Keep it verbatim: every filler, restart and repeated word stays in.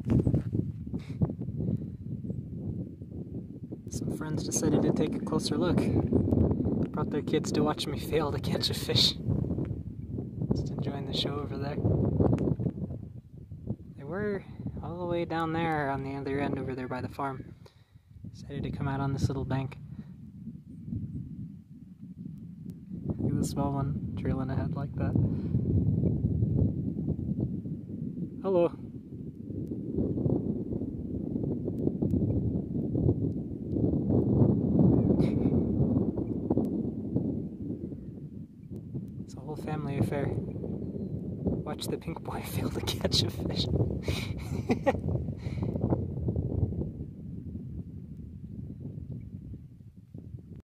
Some friends decided to take a closer look. Brought their kids to watch me fail to catch a fish. Just enjoying the show over there. They were all the way down there on the other end over there by the farm. Decided to come out on this little bank. Look at the small one trailing ahead like that. Hello. It's a whole family affair. Watch the pink boy fail to catch a fish.